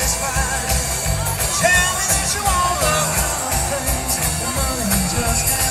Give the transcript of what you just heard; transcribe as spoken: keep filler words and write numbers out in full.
satisfied. Tell me that you want love, things the money just can't